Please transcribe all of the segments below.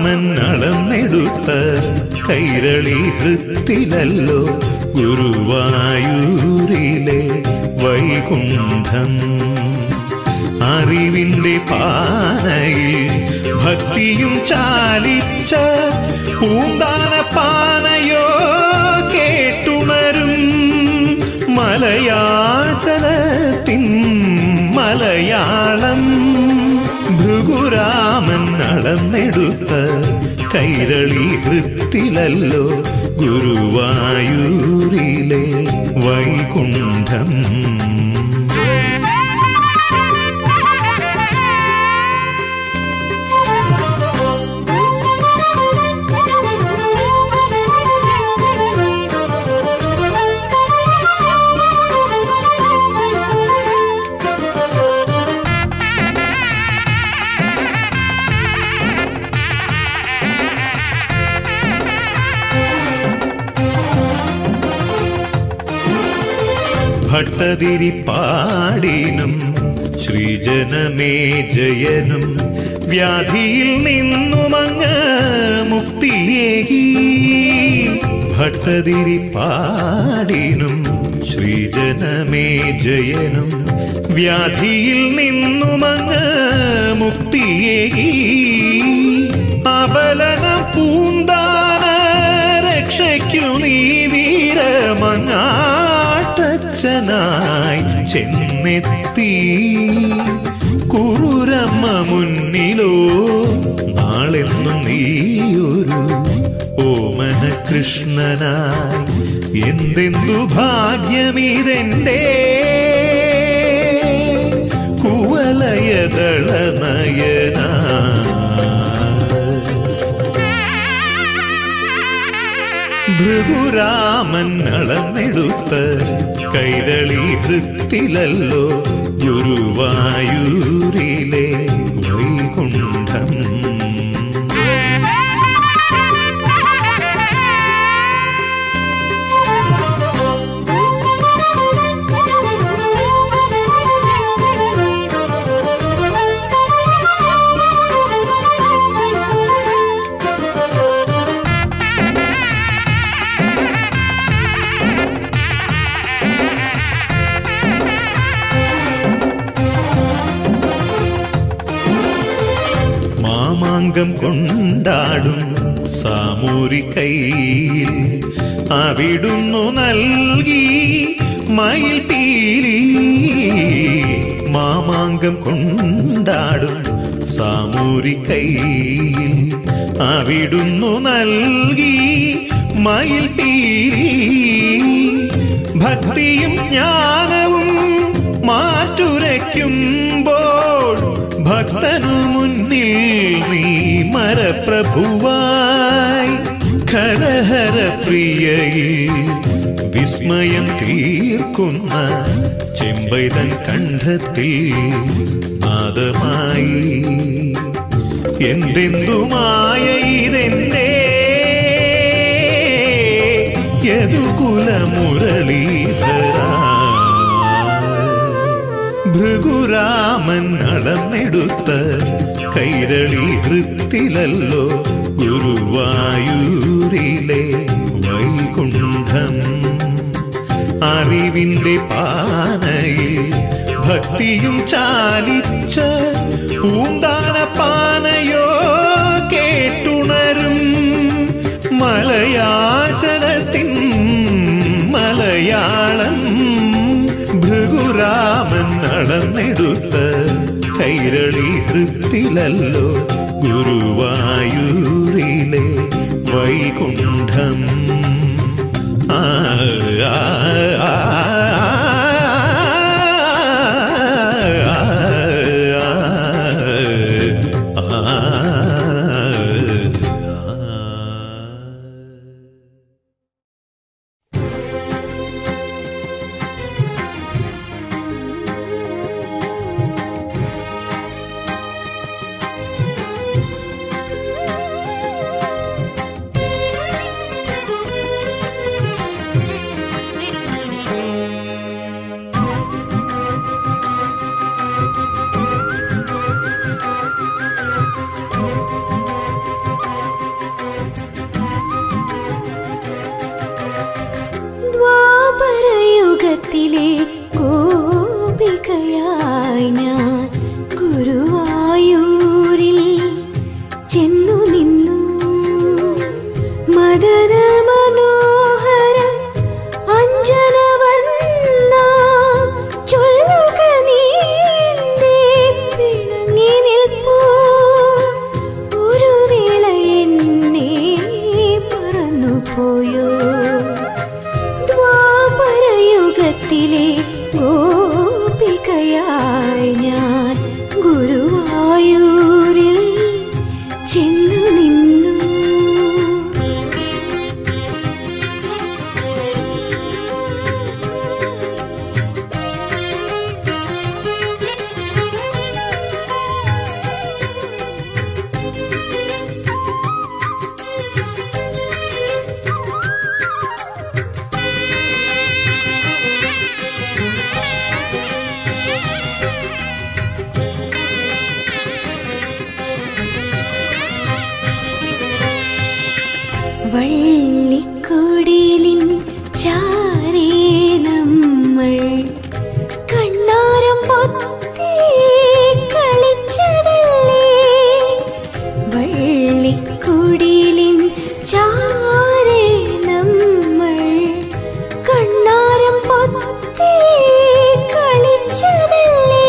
ഭൃഗുരാമൻ അളന്നെടുത്ത കൈരളി ഹൃത്തിലല്ലോ ഗുരുവായൂരിലെ വൈകുണ്ഠം. അറിവിന്റെ പാനയിൽ ഭക്തിയും ചാലിച്ച പൂന്താന പാനയോ കേട്ടുണരും മലയാചലത്തിൻ മലയാളം. ഭൃഗുരാമൻ അളന്നെടുത്ത കൈരളി ഹൃത്തിലല്ലോ ഗുരുവായൂരിലെ വൈകുണ്ഠം. ഭട്ടതിരിപ്പാടിനും ശ്രീജനമേ ജയനും വ്യാധിയിൽ നിന്നുമങ്ങ് മുക്തിയേകി. ഭട്ടതിരിപ്പാടിനും ശ്രീജനമേ ജയനും വ്യാധിയിൽ നിന്നുമങ്ങ് മുക്തിയേകി. അബലന പൂന്താന രക്ഷയ്ക്കു നീ വീരമങ്ങാട്ടച്ഛനായി ചെന്നെത്തി. കുറുരമ്മ മുന്നിലോ നാളെന്നും നീയൊരു ഓമന കൃഷ്ണനായി. എന്തെന്തു ഭാഗ്യമിതെന്റെ കുവലയദള നയന. ഭൃഗുരാമൻ അളന്നെടുത്ത കൈരളി ഹൃത്തിലല്ലോ ഗുരുവായൂരിലെ വൈകുണ്ഠം. മാമാങ്കം കൊണ്ടാടും സാമൂരിക്കൈയിൽ അവിടുന്നു നൽകി മയിൽപീലി. മാമാങ്കം കൊണ്ടാടും സാമൂരിക്കൈയിൽ അവിടുന്നു നൽകി മയിൽപീലി. ഭക്തിയും ജ്ഞാനവും മാറ്റുരയ്ക്കുമ്പോൾ ഭക്തനു മുന്നിൽ നീ മരപ്രഭുവായി. ഖരഹര പ്രിയയിൽ വിസ്മയം തീർക്കുന്ന ചെമ്പൈതൻ കണ്ഠത്തിൽ നാദമായി. എന്തെന്തുമായ ഇതെന്റെ യദുകുല മുരളീധര. ഭൃഗുരാമൻ അളന്നെടുത്ത കൈരളി ഹൃത്തിലല്ലോ ഗുരുവായൂരിലെ വൈകുണ്ഠം. അറിവിന്റെ പാനയിൽ ഭക്തിയും ചാലിച്ച പൂന്താന പാനയോ കേട്ടുണരും മലയാചലത്തിൻ മലയാളം. ഭൃഗുരാമൻ അളന്നെടുത്ത കൈരളി ഹൃത്തിലല്ലോ ഗുരുവായൂരിലെ വൈകുണ്ഠം. ആ ദ്വാപരയുഗത്തിലെ ഗോപികയായി ഞാൻ ഗുരുവായൂരിൽ ചെന്നു നിന്നു. മദന മനോഹര അഞ്ജനവർണ്ണ ചൊല്ലുക നീ എന്തേ പിണങ്ങി നിൽപ്പൂ. ഒരു വേള എന്നെ മറന്നുപോയോ. ദ്വാപരയുഗത്തിലെ ഗോപികയായി ഞാൻ ഗുരുവായൂരിൽ ചെന്നു നിന്നു. വള്ളിക്കുടിലിൻ ചാരേ നമ്മൾ കണ്ണാരം പൊത്തി കളിച്ചതല്ലേ. വള്ളിക്കുടിലിൻ ചാരേ നമ്മൾ കണ്ണാരം പൊത്തി കളിച്ചതല്ലേ.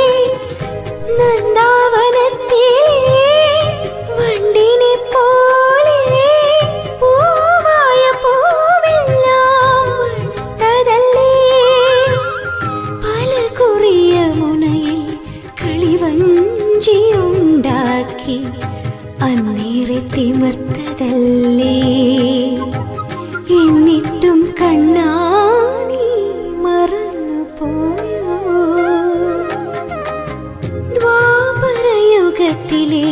നന്ദാവനത്തിലെ വണ്ടിനെ പോലെ പൂവായ പൂവെല്ലാം വട്ടതല്ലേ. പല കുറിയ മുനയിൽ കളിവഞ്ചിയുണ്ടാക്കി അന്നേറെ തിമിർത്തതല്ലേ. എന്നിട്ടും കണ്ണാനി മറന്നുപോയോ. ദ്വാപരയുഗത്തിലെ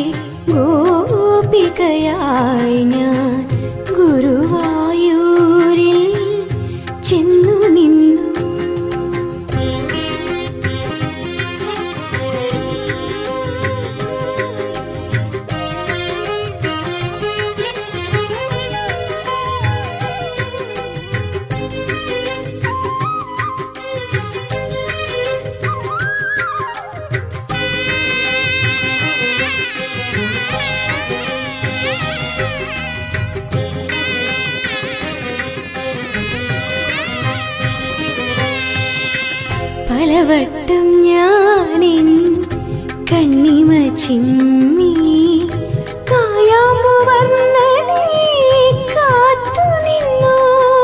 ഗോപികയായി ഞാൻ ഗുരുവായൂരിൽ ചെന്നു നിന്നു. പലവട്ടം ഞാനിൻ കണ്ണിമ ചിമ്മി കായാമ്പു വർണ്ണനെ കാത്തു നിന്നു.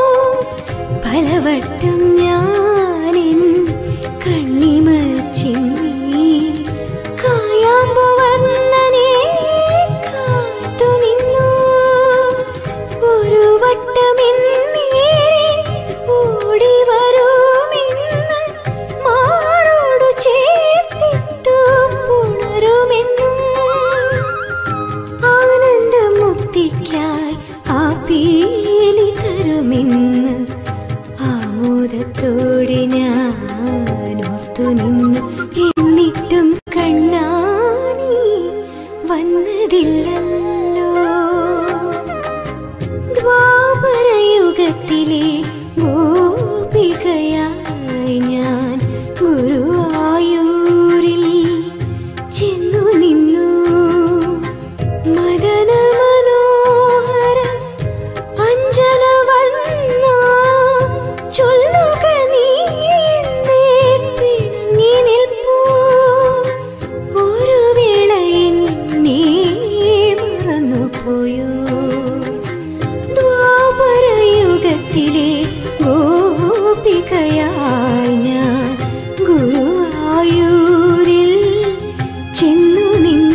പലവട്ടം ഞാനിൻ കണ്ണിമ ചിമ്മി കായാമ്പു വർണ്ണനെ കാത്തു നിന്നു. ഒരു വട്ടമെന്നേരെ ഓടി വരുമെന്ന് മാറോടു ചേർത്തിട്ടു പുണരുമെന്നും ആനന്ദമുക്തിക്കായി ആ പീലി തരുമെന്ന് ആമോദത്തോടെ ഞാൻ ഓർത്തു നിന്നു. എന്നിട്ടും കണ്ണാനി വന്നതില്ലല്ലോ. ദ്വാപരയുഗത്തിലെ ഗോപികയായി ഞാൻ ഗുരുവായൂരിൽ ചെന്നു നിന്നു. മദന മനോഹര അഞ്ജനവർണ്ണ ചൊല്ലുക നീ എന്തേ പിണങ്ങി നിൽപ്പൂ. ഒരു വേള എന്നെ മറന്നുപോയോ. ദ്വാപരയുഗത്തിലെ ഗോപികയായി ഞാൻ ഗുരുവായൂരിൽ ചെന്നു നിന്നു.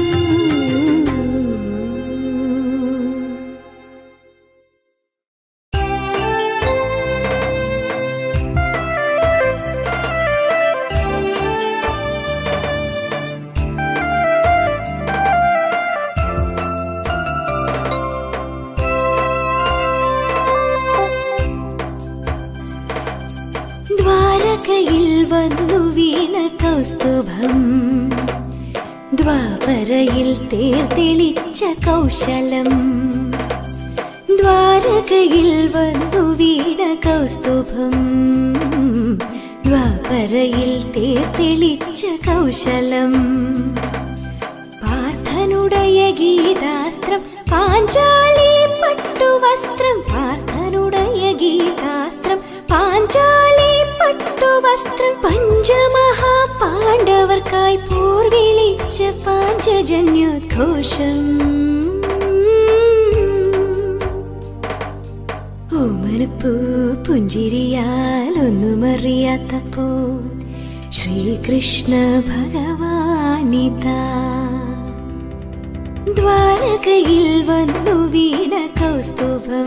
ദ്വാരകയിൽ വന്നു വീണ കൗസ്തുഭം ദ്വാപരയിൽ തേർതെളിച്ച കൗശലം. ദ്വാരകയിൽ വന്നു വീണ കൗസ്തുഭം ദ്വാപരയിൽ തേർത്തെളിച്ച കൗശലം. പാർത്ഥനുടയ ഗീതാസ്ത്രം പാഞ്ചാലി പട്ടുവസ്ത്രം. പാർത്ഥനുടയ ഗീതാസ്ത്രം പാഞ്ചാലി പട്ടുവസ്ത്രം. പഞ്ചമഹാപാണ്ഡവർക്കായി പോർ വിളിച്ച പാഞ്ചജന്യോദ്ഘോഷം. ഓമനപ്പൂ പുഞ്ചിരിയാൽ ഒന്നുമറിയാത്തപ്പോൾ ശ്രീകൃഷ്ണ ഭഗവാനിതാ ദ്വാരകയിൽ വന്നു വീണ കൗസ്തുഭം.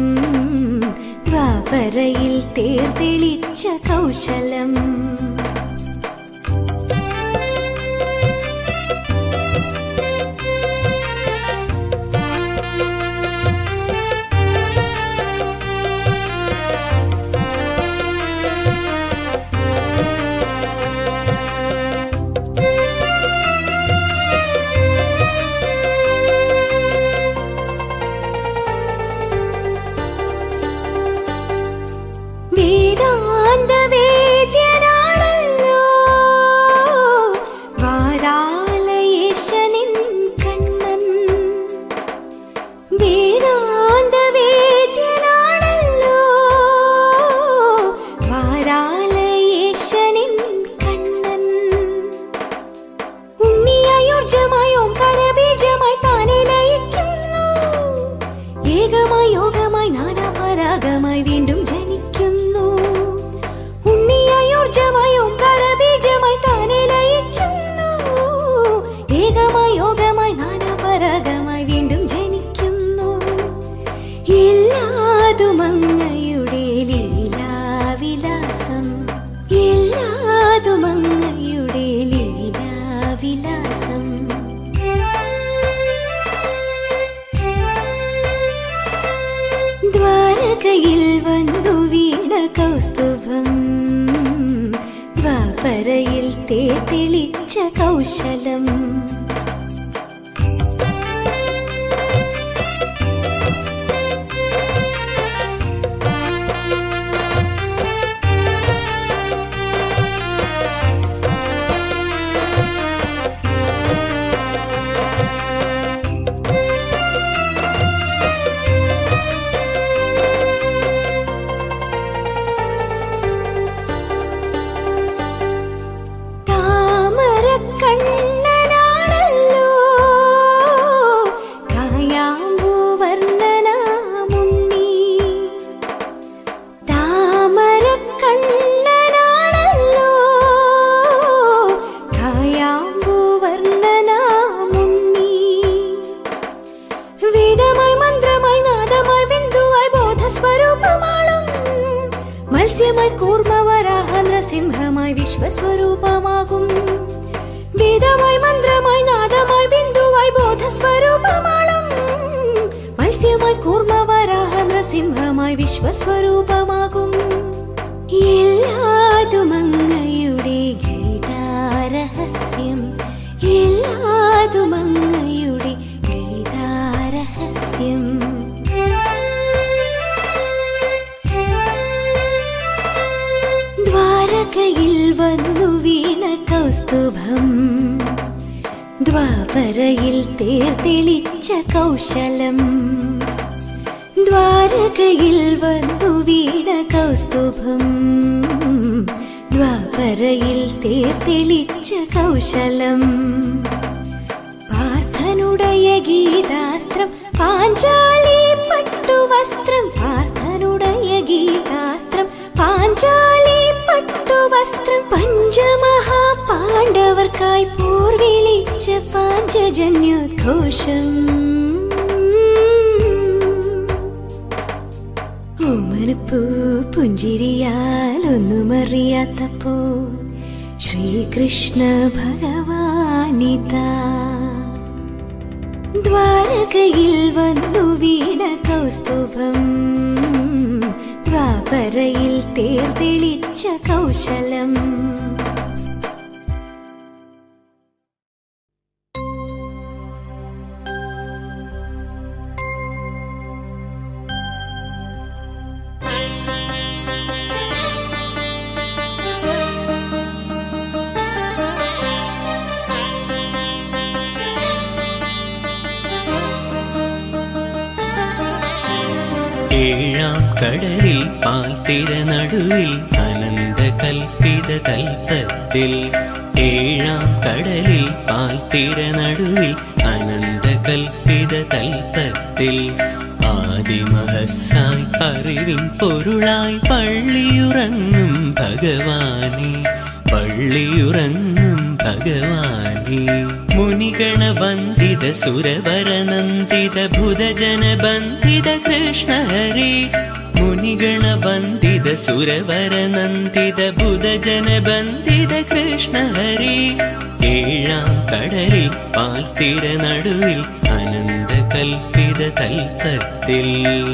ദ്വാപരയിൽ തേർത്തെളിച്ച കൗശലം. ദ്വാരകയിൽ വന്നു വീണ കൗസ്തുഭം. ദ്വാപരയിൽ തേർത്തെളിച്ച കൗശലം. സിംഹമായി വിശ്വസ്വരൂപമാകും. വേദമായി മന്ത്രമായി നാദമായി ബിന്ദുവായി ബോധസ്വരൂപമാളും. മത്സ്യമായി കൂർമ്മവരാഹ നൃസിംഹമായി വിശ്വസ്വരൂപമാകും. എല്ലാതും അങ്ങയുടെ ഗീതാരഹസ്യം. എല്ലാതും അങ്ങയുടെ ഗീതാരഹസ്യം. ദ്വാരകയിൽ വന്നു വീണ കൗസ്തുഭം. ദ്വാപരയിൽ തേർത്തെളിച്ച കൗശലം. ദ്വാരകയിൽ വന്നു വീണ കൗസ്തുഭം. ദ്വാപരയിൽ തേർത്തെളിച്ച കൗശലം. പാർത്ഥനുടയ ഗീതാസ്ത്രം പാഞ്ചാലി പട്ടുവസ്ത്രം. പാർത്ഥനുടയ ഗീതാസ്ത്രം പാഞ്ചാലി പട്ടുവസ്ത്രം. പഞ്ചമഹാപാണ്ഡവർക്കായി പോർ വിളിച്ച പാഞ്ചജന്യോദ്ഘോഷം. ഓമനപ്പൂ പുഞ്ചിരിയാൽ ഒന്നുമറിയാത്തപ്പോൾ ശ്രീകൃഷ്ണ ഭഗവാനിതാ ദ്വാരകയിൽ വന്നു വീണ കൗസ്തുഭം. ദ്വാപരയിൽ തേർത്തെളിച്ച കൗശലം. ഏഴാം കടലിൽ പാൽത്തിര നടുവിൽ അനന്തകൽപ്പിത തൽപ്പത്തിൽ. ഏഴാം കടലിൽ പാൽത്തിര നടുവിൽ അനന്തകൽപ്പിത തൽപ്പത്തിൽ. ആദിമഹസ്സായി അറിവിൻ പൊരുളായി പള്ളിയുറങ്ങും ഭഗവാനെ, പള്ളിയുറങ്ങും ഭഗവാനെ. മുനിഗണ വന്ദിത സുരവരനന്ദിത ഭുതജന ബന്ധിത കൃഷ്ണ ഹരേ. മുനിഗണ വന്ദിത സുരവരനന്ദിത ഭുതജന ബന്ധിത കൃഷ്ണ ഹരേ. ഏഴാം കടലിൽ പാൽത്തിര നടുവിൽ അനന്തകൽപ്പിത തൽപ്പത്തിൽ.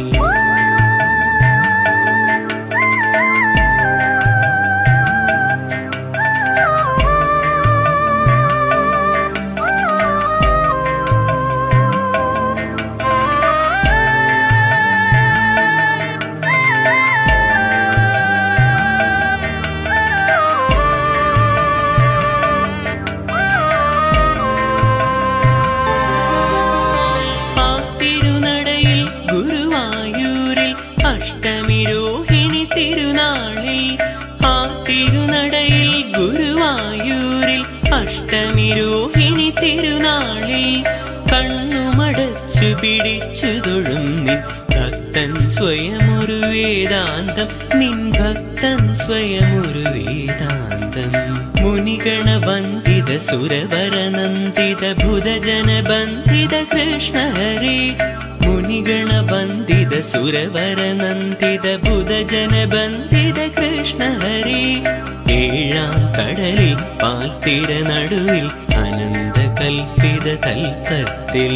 പിടിച്ചു തൊഴും നിൻ ഭക്തൻ സ്വയമൊരു വേദാന്തം, നിൻ ഭക്തൻ സ്വയമൊരു വേദാന്തം. മുനിഗണ വന്ദിത സുരവരനന്ദിത ഭുതജന ബന്ധിത കൃഷ്ണ ഹരേ. മുനിഗണ വന്ദിത സുരവരനന്ദിത ഭുതജന ബന്ധിത കൃഷ്ണ ഹരേ. ഏഴാം കടലിൽ പാൽത്തിര നടുവിൽ അനന്തകൽപ്പിത തൽപ്പത്തിൽ.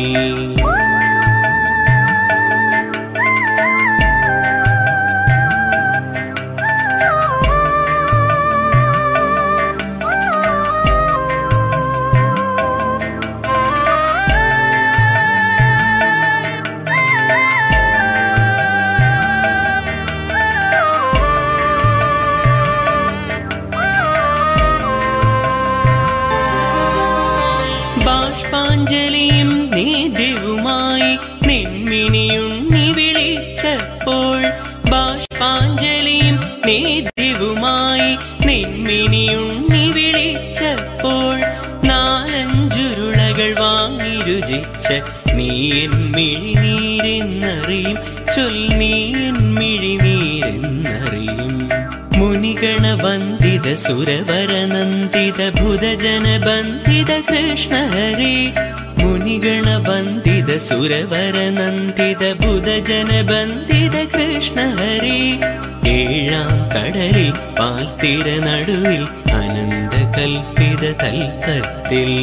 ബാഷ്പാഞ്ജലിയും നേദ്യവുമായി നിൻമിനിയുണ്ണി വിളിച്ചപ്പോൾ, ബാഷ്പാഞ്ജലിയും നേദ്യവുമായി നിൻമിനിയുണ്ണി വിളിച്ചപ്പോൾ, നാലഞ്ചുരുളകൾ വാങ്ങി രുചിച്ച നീ എൻ മിഴിനീരെന്നറിയും, നീ എൻ മിഴിനീരെന്നറിയും. മുനിഗണ വന്ദിത സുരവരനന്ദിത ഭുതജന ബന്ധിത കൃഷ്ണ ഹരേ. മുനിഗണ വന്ദിത സുരവരനന്ദിത ഭുതജന ബന്ധിത കൃഷ്ണ ഹരേ. ഏഴാം കടലിൽ പാൽത്തിര നടുവിൽ അനന്തകൽപ്പിത തൽപ്പത്തിൽ.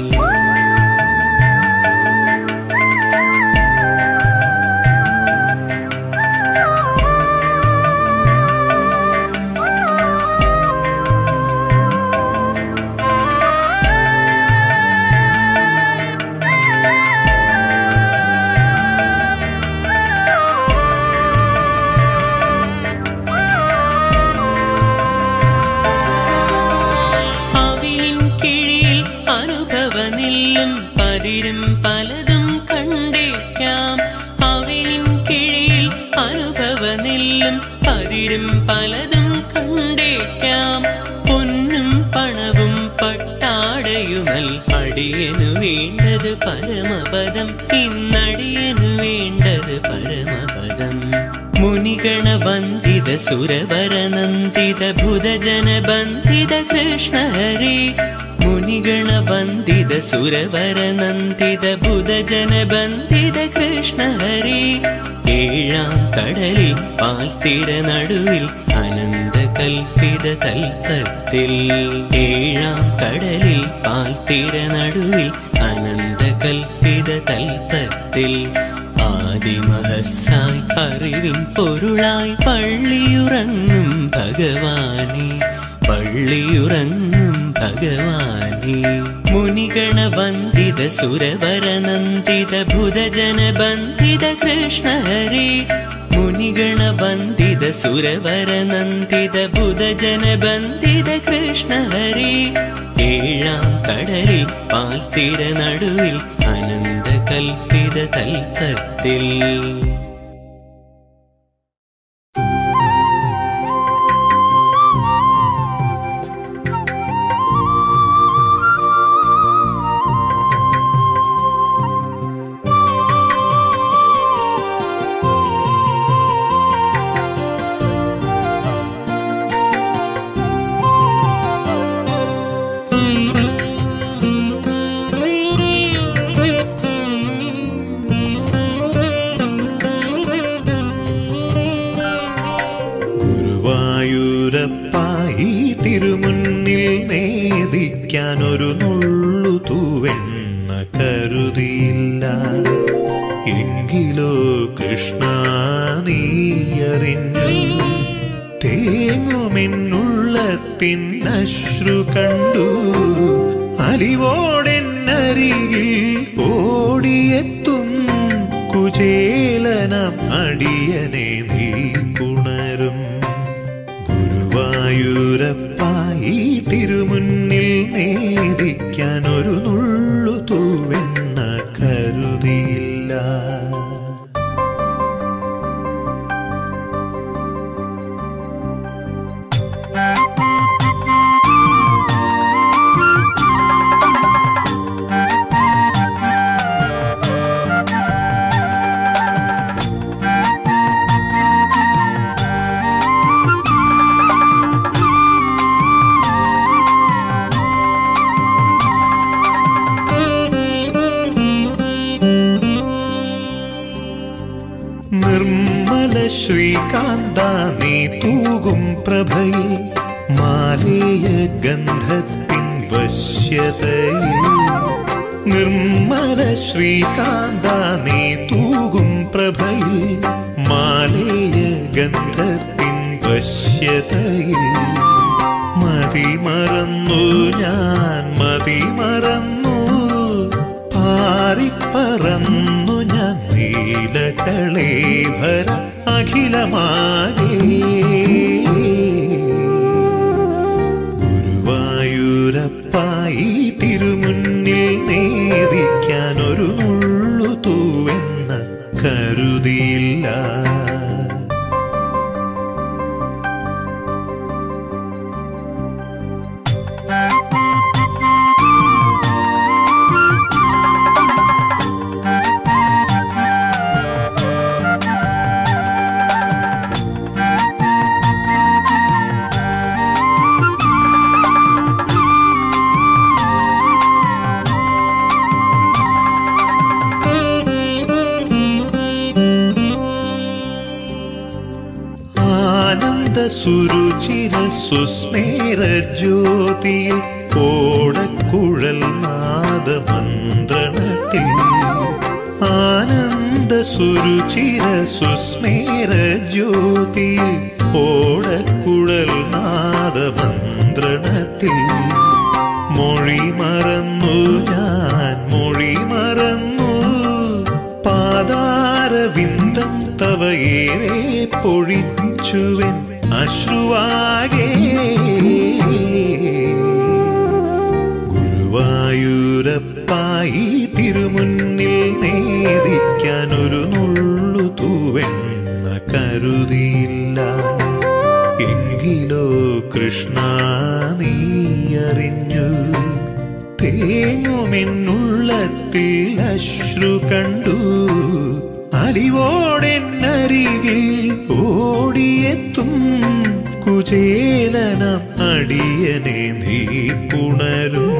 പതിരും പലതും കണ്ടേക്കാം, അവിലിൻ കിഴിയിൽ അനുഭവനെല്ലും പതിരും പലതും കണ്ടേക്കാം. പൊന്നും പണവും പട്ടാടയുമൽ അടിയനു വേണ്ടത് പരമപദം, ഇന്നടിയനു വേണ്ടത് പരമപദം. മുനിഗണ വന്ദിത സുരവരനന്ദിത ഭുതജന ബന്ധിത കൃഷ്ണ ഹരേ. മുനിഗണ വന്ദിത സുരവരനന്ദിത ഭുതജന ബന്ധിത കൃഷ്ണ ഹരേ. ഏഴാം കടലിൽ പാൽത്തിര നടുവിൽ അനന്തകൽപ്പിത തൽപ്പത്തിൽ. ഏഴാം കടലിൽ പാൽത്തിര നടുവിൽ അനന്തകൽപ്പിത തൽപ്പത്തിൽ. ആദിമഹസ്സായി അറിവിൻ പൊരുളായി പള്ളിയുറങ്ങും ഭഗവാനെ, പള്ളിയുറങ്ങും ഭഗവാനെ. മുനിഗണ വന്ദിത സുരവരനന്ദിത ഭുതജന ബന്ധിത കൃഷ്ണ ഹരേ. മുനിഗണ വന്ദിത സുരവരനന്ദിത ഭുതജന ബന്ധിത കൃഷ്ണ ഹരേ. ഏഴാം കടലിൽ പാൽത്തിര നടുവിൽ അനന്തകൽപ്പിത തൽപ്പത്തിൽ. നേദിക്കാനൊരു നുള്ളു തൂവെണ്ണ കരുതിയില്ല. എങ്കിലോ കൃഷ്ണ നീയറിഞ്ഞു തേങ്ങുമെന്നുള്ളത്തിൻ അശ്രു കണ്ടു. അലിവോടെന്നരികിൽ ഓടിയെത്തും കുചേലനം അടിയനെ നീ പുണരും. ഗുരുവായൂരപ്പ ഈ തിരുമുന്നിൽ നേദിക്കാനൊരു നുള്ളു തൂവെണ്ണ കരുതിയില്ല. നിർമ്മല ശ്രീകാന്ത നീ തൂകും പ്രഭയിൽ മാലേയ ഗന്ധത്തിൻ വശ്യതയിൽ. നിർമ്മല ശ്രീകാന്ത നീ തൂകും പ്രഭയിൽ മാലേയ ഗന്ധത്തിൻ വശ്യതയിൽ. മതിമറന്നു ഞാൻ മതിമറന്നു പാറിപ്പറന്നു ഞാൻ നീലകളേഭര അഖിലമാകെ. ഗുരുവായൂരപ്പ ഈ തിരുമുന്നിൽ നേദിക്കാനൊരു നുള്ളു തൂവെണ്ണ കരുതിയില്ല. സുരുചിര സുസ്മേര ജ്യോതിയിൽ ഓടക്കുഴൽ നാദമന്ത്രണത്തിൽ. ആനന്ദ സുരുചിര സുസ്മേര ജ്യോതിയിൽ ഓടക്കുഴൽ നാദമന്ത്രണത്തിൽ. മൊഴി മറന്നു ഞാൻ മൊഴി മറന്നു പാദാരവിന്ദം തവയേറെ പൊഴിച്ചുവൻ അശ്രുവാകെ. ഗുരുവായൂരപ്പ ഈ തിരുമുന്നിൽ നേദിക്കാനൊരു നുള്ളു തൂവെണ്ണ കരുതിയില്ല. എങ്കിലോ കൃഷ്ണ നീയറിഞ്ഞു തേങ്ങുമെന്നുള്ളത്തിൽ അശ്രു കണ്ടു. അലിവോടെന്നരികിൽ ഓടിയെത്തും കുചേലനം അടിയനെ നീ പുണരും.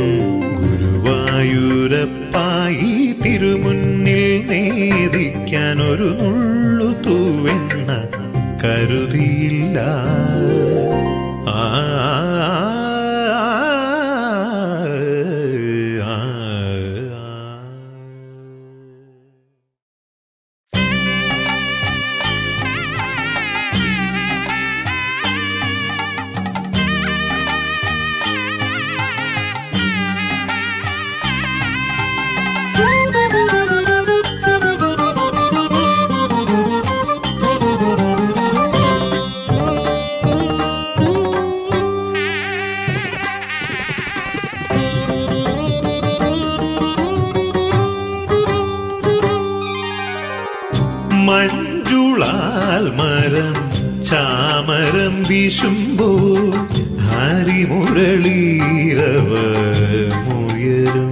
ഗുരുവായൂരപ്പ ഈ തിരുമുന്നിൽ നേദിക്കാനൊരു നുള്ളു തൂവെണ്ണ കരുതിയില്ല. മഞ്ജുളാൽ മരം ചാമരം വീശുമ്പോൾ ഹരിമുരളീരവമുയരും.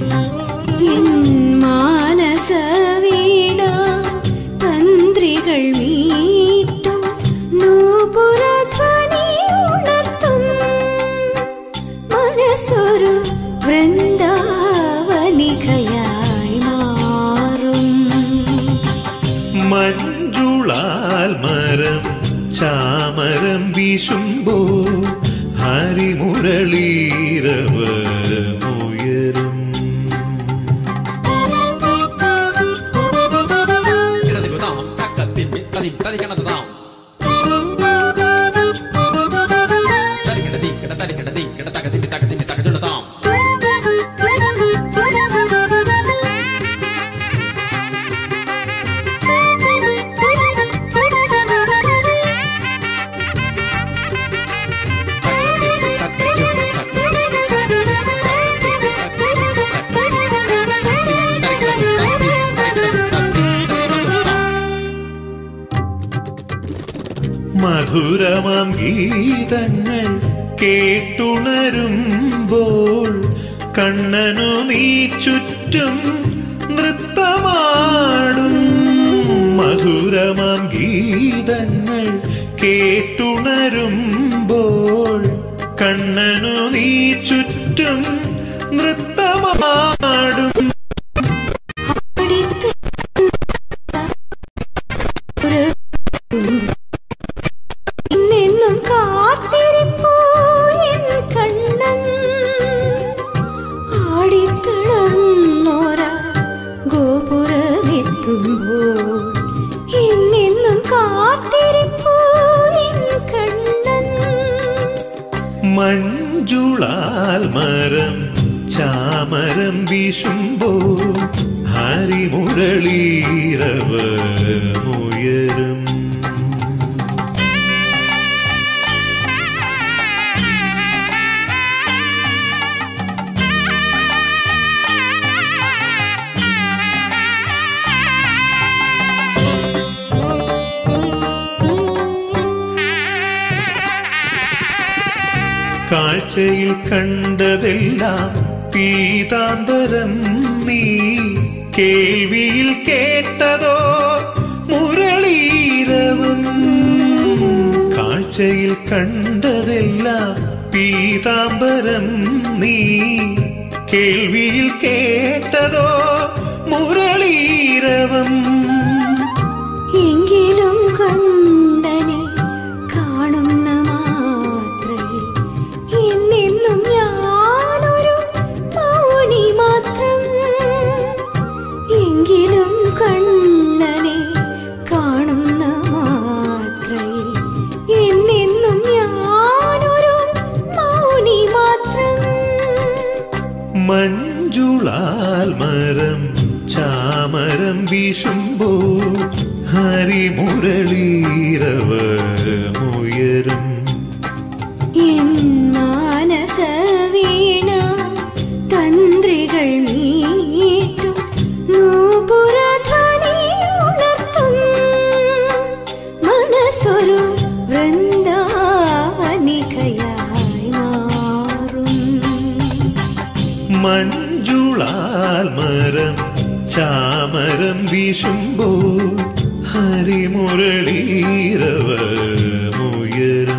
മാനസവീണ തന്ത്രികൾ മീട്ടും നൂപുരധ്വനി ഉണർത്തും മനസ്സൊരു വൃന്ദാവനികയായി മാറും. മഞ്ജുളാൽ മരം ചാമരം വീശുമ്പോൾ ഹരിമുരളീരവ മധുരമാം ഗീതങ്ങൾ കേട്ടുണരുമ്പോൾ കണ്ണനു നീ ചുറ്റും നൃത്തമാടും. മധുരമാം ഗീതങ്ങൾ കേട്ടുണരുമ്പോൾ കണ്ണനു നീ ചുറ്റും നൃത്തമാടും. ഇന്നെന്നും കാത്തിരിപ്പൂ എൻ കണ്ണൻ ആടിത്തളർന്നോരാ ഗോപുരമെത്തുമ്പോൾ. ഇന്നെന്നും കാത്തിരിപ്പൂ എൻ കണ്ണൻ. മഞ്ജുളാൽ മരം ചാമരം വീശുമ്പോൾ ഹരിമുരളീരവമുയരും. കാഴ്ചയിൽ കണ്ടതെല്ലാം പീതാംബരം നീ, കേൾവിയിൽ കേട്ടതോ മുരളീരവം. കാഴ്ചയിൽ കണ്ടതെല്ലാം പീതാംബരം നീ, കേൾവിയിൽ കേട്ടതോ മുരളീരവം. എങ്കിലും കണ്ടനെ കാണുന്ന മാത്രയിൽ എന്നെന്നും ഞാനൊരു മൗനി മാത്രം. എങ്കിലും കണ്ണനെ കാണുന്ന മാത്രയിൽ എന്നെന്നും ഞാനൊരു മൗനി മാത്രം. മഞ്ജുളാൽ മരം ചാമരം വീശുമ്പോൾ ഹരിമുരളീരവമുയരും. എൻ മാനസവീണ തന്ത്രികൾ മീട്ടും നൂപുരധ്വനി ഉണർത്തും. മനസ്സൊരു വൃന്ദാവനികയായി മാറും. മഞ്ജുളാൽ മരം ചാമരം വീശുമ്പോൾ ഹരിമുരളീരവമുയരും.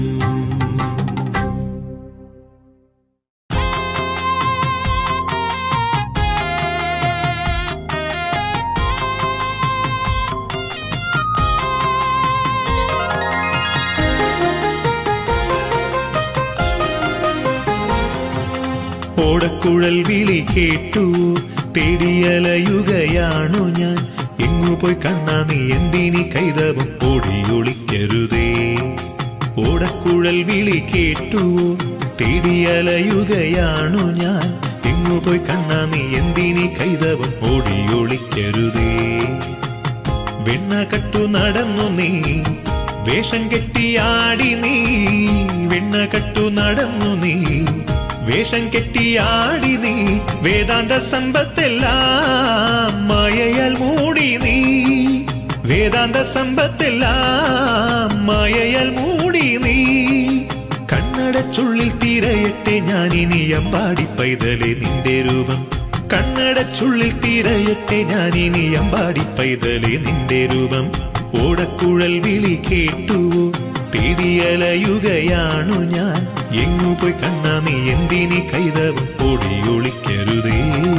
ഓടക്കുഴൽ വിളി കേട്ടു തേടിയലയുകയാണു ഞാൻ. എങ്ങു പോയി കണ്ണാ നീ എന്തിനി കൈതവും ഓടിയൊളിക്കരുതേ. ഓടക്കുഴൽ വിളി കേട്ടു തേടിയലയുകയാണു ഞാൻ. എങ്ങു പോയി കണ്ണാ നീ എന്തിനി കൈതവും ഓടിയൊളിക്കരുതേ. വെണ്ണ കട്ടു നടന്നു നീ വേഷം കെട്ടിയാടി നീ. വെണ്ണ കട്ടു നടന്നു നീ വേഷം കെട്ടിയാടി നീ. വേദാന്ത സമ്പത്തെല്ലാം മായയാൽ മൂടി നീ. വേദാന്ത സമ്പത്തെല്ലാം മായയാൽ മൂടി നീ. കണ്ണടച്ചുള്ളിൽ തിരയട്ടെ ഞാനിനി അമ്പാടി പൈതലേ നിന്റെ രൂപം. കണ്ണടച്ചുള്ളിൽ തിരയട്ടെ ഞാനിനി അമ്പാടി പൈതലേ നിന്റെ രൂപം. ഓടക്കുഴൽ വിളി കേട്ടുവോ തേടിയലയുകയാണു ഞാൻ. എങ്ങു പോയി കണ്ണാ നീ എന്തിനി കൈതവും ഓടിയൊളിക്കരുതേ.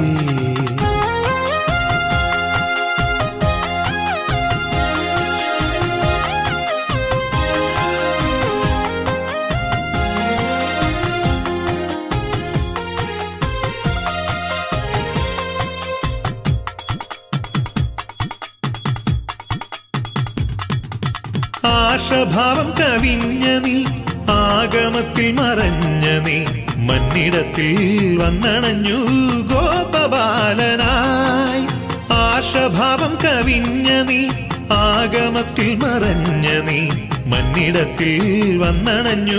ആശഭാവം കവിഞ്ഞ നീ ആഗമത്തിൽ മറഞ്ഞ നീ. മന്നിടത്തിൽ വന്നണഞ്ഞു ഗോപബാലനായി. ആശഭാവം കവിഞ്ഞ നീ ആഗമത്തിൽ മറഞ്ഞ നീ. മന്നിടത്തിൽ വന്നണഞ്ഞു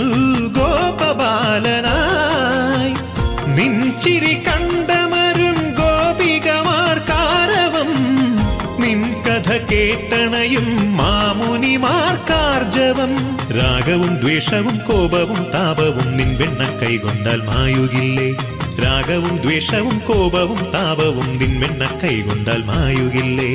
ഗോപബാലനായി. നിൻചിരി കണ്ടമരും ഗോപികമാർ കാരവം. നിൻ കഥ കേട്ടണയും മാമുനിമാർക്കാർജവം. രാഗവും ദ്വേഷവും കോപവും താപവും നിൻ വെണ്ണ കൈകൊണ്ടാൽ മായുകില്ലേ. രാഗവും ദ്വേഷവും കോപവും താപവും നിൻ വെണ്ണ കൈകൊണ്ടാൽ മായുകില്ലേ.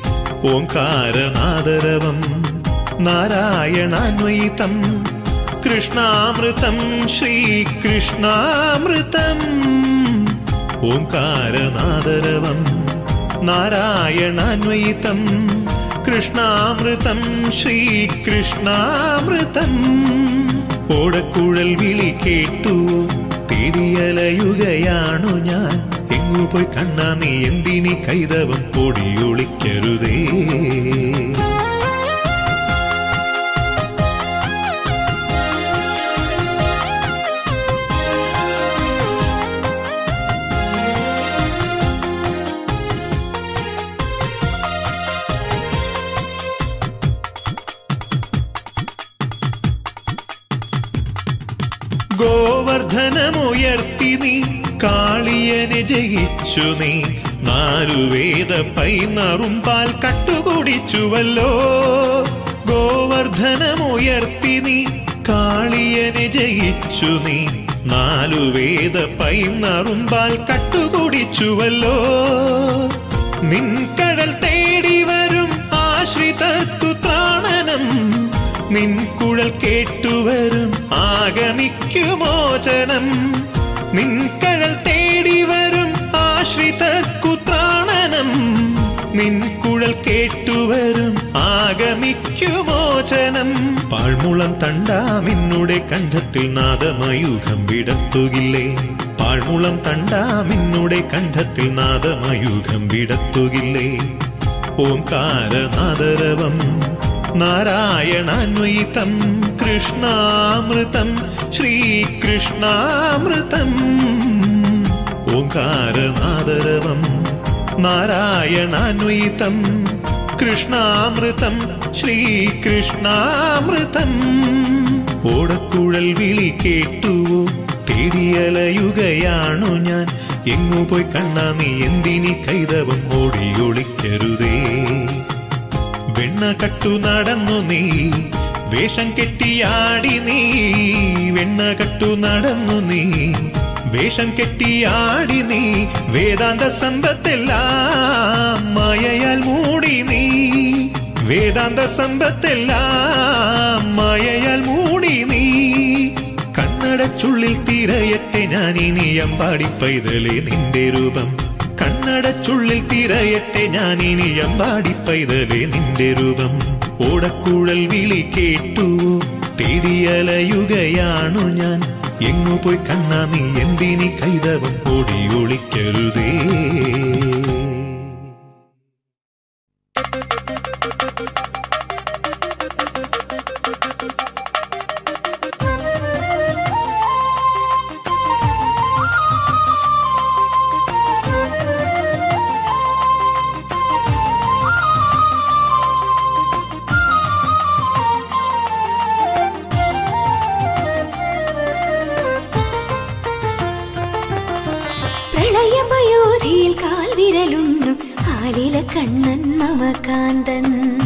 ഓംകാരനാദരവം നാരായണാന്വയിതം കൃഷ്ണാമൃതം ശ്രീകൃഷ്ണാമൃതം. ഓംകാരനാദരവം നാരായണാന്വയിതം കൃഷ്ണാമൃതം ശ്രീകൃഷ്ണാമൃതം. ഓടക്കുഴൽ വിളി കേട്ടു തേടിയലയുകയാണു ഞാൻ. എങ്ങു പോയി കണ്ണാ നീ എന്തിനി കൈതവം പൊടിയൊളിക്കരുതേ. ഗോവർദ്ധനമുയർത്തി നീ കാളിയനെ ജയിച്ചു നീ. നാലുവേദ പൈനറുമ്പാൽ കട്ടുകുടിച്ചുവല്ലോ. ഗോവർദ്ധനമുയർത്തി നീ കാളിയനെ ജയിച്ചു നീ. നാലുവേദ പൈനറുമ്പാൽ കട്ടുകുടിച്ചുവല്ലോ. നിൻകടൽ തേടി വരും ആശ്രിതർക്കു ത്രാണനം. നിൻ കുഴൽ കേട്ടുവരും ആഗമിക്കുമോചനം. നിൻകഴൽ തേടി വരും ആശ്രിതർക്കു ത്രാണനം. നിൻ കുഴൽ കേട്ടുവരും ആഗമിക്കുമോചനം. പാഴ്മുളം തണ്ടാമിന്നുടെ കണ്ഠത്തിൽ നാദമയൂഖം വിടത്തുകില്ലേ. പാഴ്മുളം തണ്ടാമിന്നുടെ കണ്ഠത്തിൽ നാദമയൂഖം വിടത്തുകില്ലേ. ഓംകാരനാദരവം നാരായണാന്വയിതം കൃഷ്ണാമൃതം ശ്രീകൃഷ്ണാമൃതം. ഓംകാരനാദരവം നാരായണാന്വയിതം കൃഷ്ണാമൃതം ശ്രീകൃഷ്ണാമൃതം. ഓടക്കുഴൽ വിളി കേട്ടുവോ തേടിയലയുകയാണു ഞാൻ. എങ്ങു പോയി കണ്ണാ നീ എന്തിനി കൈതവം ഓടിയൊളിക്കരുതേ. വെണ്ണ കട്ടു നടന്നു നീ വേഷം കെട്ടിയാടി നീ. വെണ്ണ കട്ടു നടന്നു നീ വേഷം കെട്ടിയാടി നീ. വേദാന്ത സമ്പത്തെല്ലാം മായയാൽ മൂടി നീ. വേദാന്ത സമ്പത്തെല്ലാം മായയാൽ മൂടി നീ. കണ്ണടച്ചുള്ളിൽ തിരയട്ടെ ഞാനിനി അമ്പാടി പൈതലേ നിന്റെ രൂപം. കണ്ണടച്ചുള്ളിൽ തിരയട്ടെ ഞാനിനി അമ്പാടി പൈതലേ നിന്റെ രൂപം. ഓടക്കുഴൽ വിളി കേട്ടു തേടിയലയുകയാണു ഞാൻ. എങ്ങു പോയി കണ്ണാ നീ എന്തിനി കൈതവം ഓടിയൊളിക്കരുതേ. പ്രളയമയോധിയിൽ കാൽവിരലുണ്ണു ആലില കണ്ണൻ മമകാന്തൻ.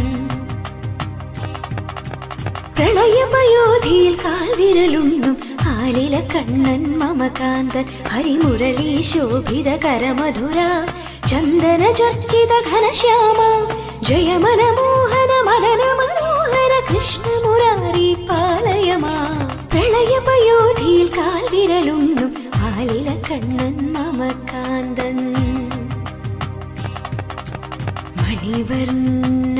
പ്രളയമയോധിയിൽ കാൽവിരലുണ്ണും ആലില കണ്ണൻ മമകാന്തൻ. ഹരിമുരളീ ശോഭിത കരമധുര ചന്ദന ചർച്ചിത ഘനശ്യാമ. ജയമനമോഹന മദന മനോഹര കൃഷ്ണ മുരാരി പാലയമാ. പ്രളയമയോധിയിൽ കാൽവിരലുണ്ണും ആലില കണ്ണൻ മമകാന്തൻ. മണിവർണ്ണ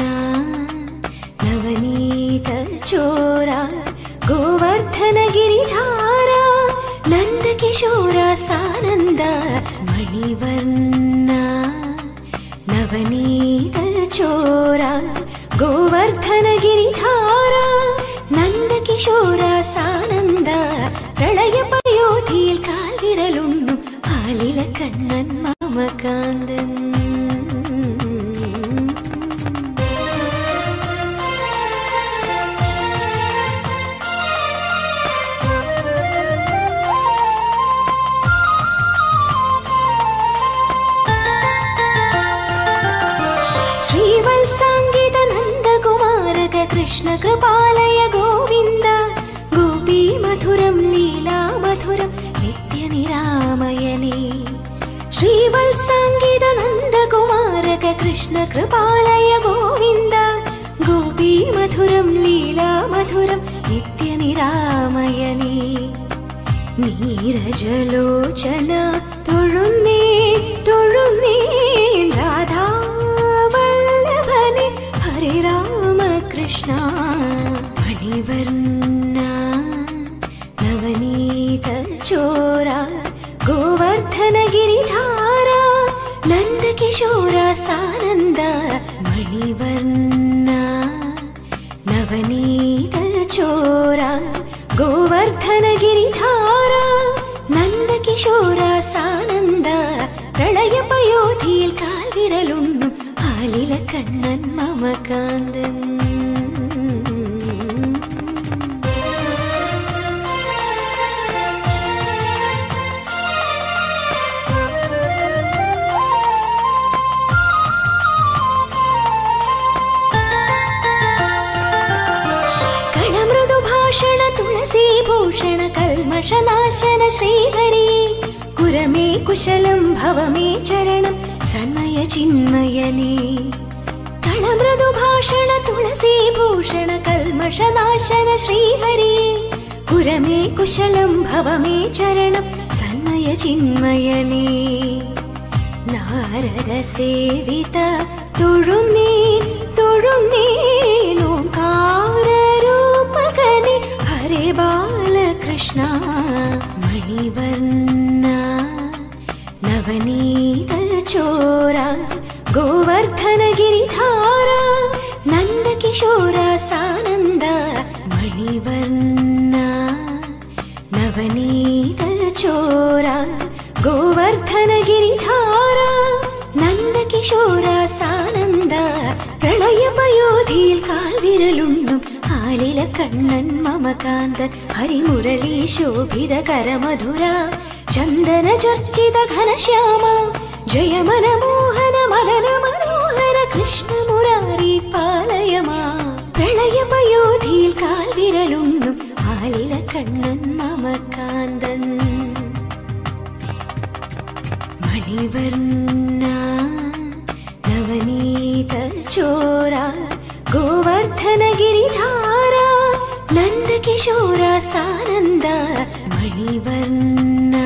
നവനീത ചോര ഗോവർദ്ധന ഗിരിധാര നന്ദകിശോര സാനന്ദ. മണിവർണ്ണ നവനീത ചോര ഗോവർദ്ധന ഗിരിധാര നന്ദകിശോര സാനന്ദ. പ്രളയമയോധിയിൽ കാൽവിരലുണ്ണും ആലില കണ്ണൻ മമകാന്തൻ. ശ്രീവത്സാംഗി कृष्ण कृपालय गोविन्द गोपी मधुरं लीला मधुरं नित्य निरामयने श्रीवत्साङ्गित नन्दकुमारक कृष्ण कृपालय गोविन्द गोपी मधुरं लीला मधुरं नित्य निरामयने नीरजलोचन तुळुन्ने तुळुन्ने राधा वल्लभने हरे राम कृष्ण मणिवर्णा नवनीत चोरा गोवर्धन गिरिधारा नन्दकिशोरा सानन्द मणिवर्णा नवनीत चोरा गोवर्धन गिरिधारा नन्दकिशोरा सानन्द प्रलयपयोधिയിൽ കാൽവിരലുണ്ണും ആലില കണ്ണൻ മമ കാന്തൻ तुलसी भूषण कल्मषनाशन श्रीहरि कुरमे कुशलं भव मे चरणं सन्मय चिन्मयने कलमृदु भाषण तुलसी भूषण कल्मषनाशन श्रीहरि कुरमे कुशलं भव मे चरणं सन्मय चिन्मयने नारद सेवित तुळुन्ने तुळुन्ने ओंकार रूपकने हरे बालकृष्ण मणिवर्णा नवनीत चोरा गोवर्धन गिरिधारा नन्दकिशोरा सानन्द मणिवर्णा नवनीत चोरा गोवर्धन गिरिधारा नन्दकिशोरा सानन्द प्रलयपयोधिയിൽ കാൽവിരലുണ്ണും ആലില കണ്ണൻ മമ കാന്തൻ ഹരിമുരളീ ശോഭിത കരമധുര ചന്ദന ചർച്ചിത ഘനശ്യാമ ജയ മനമോഹന മദന മനോഹര കൃഷ്ണ മുരാരി പാലയ മാം പ്രളയപയോധിയിൽ കാൽവിരലുണ്ണും ആലില കണ്ണൻ മമ കാന്തൻ मणिवर्णा नवनीत चोरा गोवर्धन गिरिधारा नन्दकिशोरा सानन्द मणिवर्णा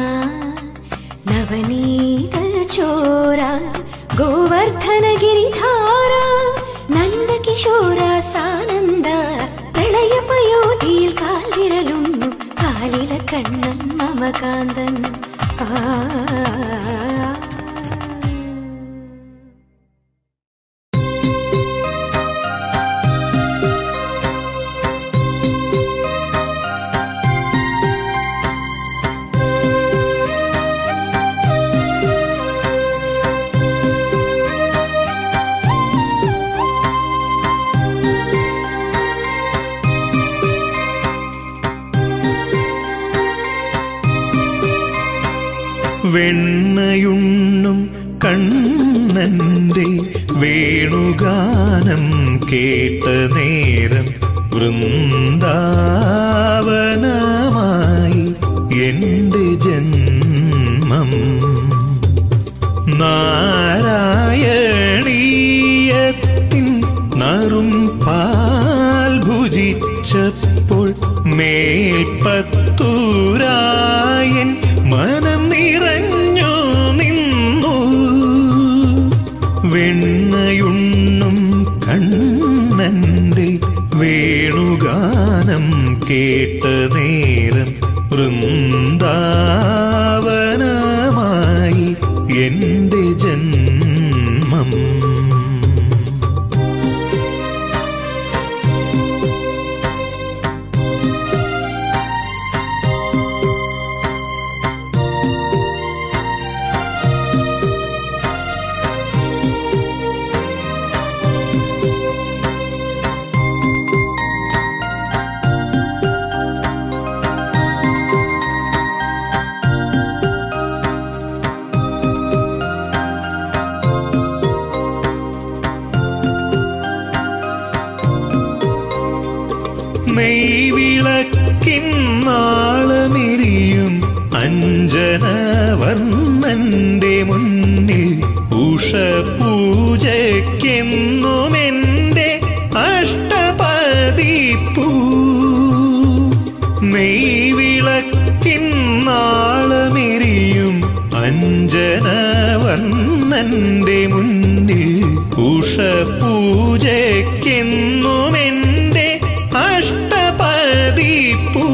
नवनीत चोरा गोवर्धन गिरिधारा नन्दकिशोरा सानन्द प्रलयपयोधिയിൽ കാൽവിരലുണ്ണും ആലില കണ്ണൻ മമ കാന്തൻ വെണ്ണയുണ്ണും കണ്ണന്റെ വേണുഗാനം കേട്ട നേരം വൃന്ദാവനമായി എന്റെ ജന്മം നാരായണീയത്തിൻ നറും പാൽ ഭുജിച്ചപ്പോൾ മേൽപ്പത്തൂരായൻ മനം നിറഞ്ഞു നിന്നു വെണ്ണയുണ്ണും കണ്ണന്റെ വേണുഗാനം കേട്ട നേരം വൃന്ദാവനമായി എന്റെ ജന്മം നെയ്വിളക്കിൻ നാളമെരിയും അഞ്ജനവർണ്ണന്റെ മുന്നിൽ ഉഷപൂജയ്ക്കെന്നുമെന്റെ അഷ്ടപതിപ്പൂ. നെയ്വിളക്കിൻ നാളമെരിയും അഞ്ജനവർണ്ണന്റെ മുന്നിൽ ഉഷപൂജയ്ക്കെന്നുമെന്റെ അഷ്ടപതിപ്പൂ.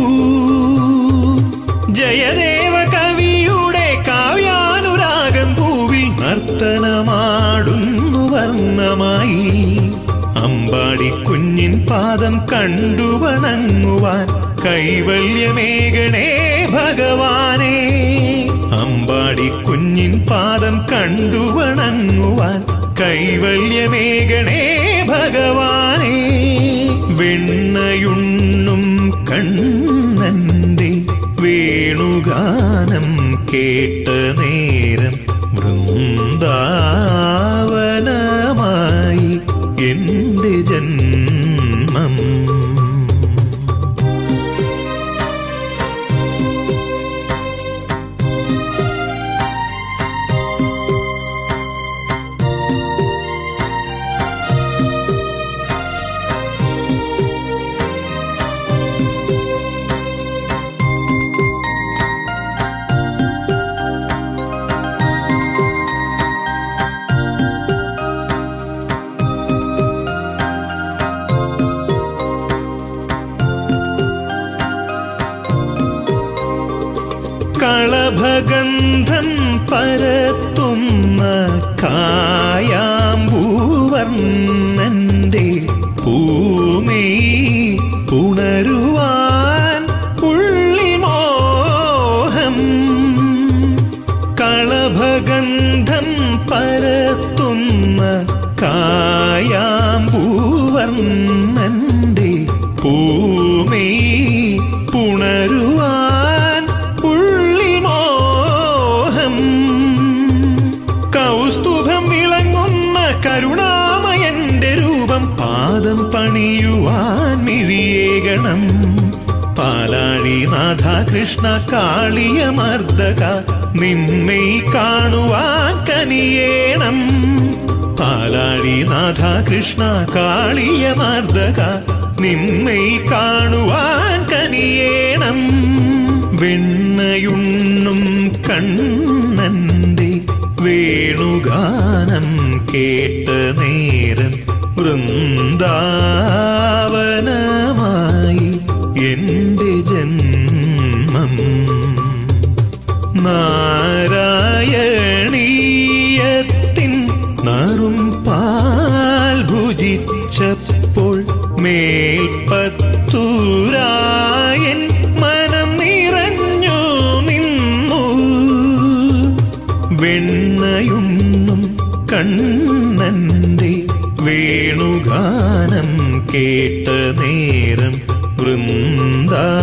ജയദേവ കവിയുടെ കാവ്യാനുരാഗം പൂവിൽ നർത്തനമാടുന്നു വർണ്ണമായി. അമ്പാടി കുഞ്ഞിൻ പാദം കണ്ടു വണങ്ങുവാൻ കൈവല്യമേകണേ ഭഗവാനേ. അമ്പാടി കുഞ്ഞിൻ പാദം കണ്ടു വണങ്ങുവാൻ കൈവല്യമേകണേ ഭഗവാനേ. വെണ്ണയുണ്ണും കണ്ണന്റെ വേണുഗാനം കേട്ട നേരം വൃന്ദാവനമായി എന്റെ ജന്മം. കളഭഗന്ധം പരത്തുന്ന കായാമ്പൂവർണ്ണന്റെ പൂമെയ് ഉണരുവാൻ ഉള്ളിമോഹം. കളഭഗന്ധം പരത്തുന്ന കായാമ്പൂവർണ്ണന്റെ പൂമെയ് ഉണരുവാൻ ഉള്ളിമോഹം. കൗസ്തുഭം വിളങ്ങുന്ന കരുണാമയന്റെ രൂപം പാദം പണിയുവാൻ മിഴിയേകണം. പാലാഴിനാഥ കൃഷ്ണ കാളിയമർദ്ദക നിന്നെ കാണുവാൻ കനിയേണം. പാലാഴിനാഥ കൃഷ്ണ കാളിയമർദ്ദക നിന്നെ കാണുവാൻ കനിയേണം. വെണ്ണയുണ്ണും കണ്ണന്റെ വേണുഗാനം കേട്ട നേരം വൃന്ദാവനമായി എന്റെ ജന്മം. നാരായണീയത്തിൻ നറും പാൽ ഭുജിച്ചപ്പോൾ മേൽപ്പത്തൂരായൻ മനം നിറഞ്ഞു നിന്നു. വെണ്ണയുണ്ണും കണ്ണന്റെ വേണുഗാനം കേട്ട നേരം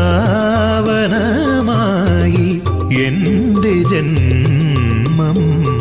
വൃന്ദാവനമായി എന്റെ ജന്മം.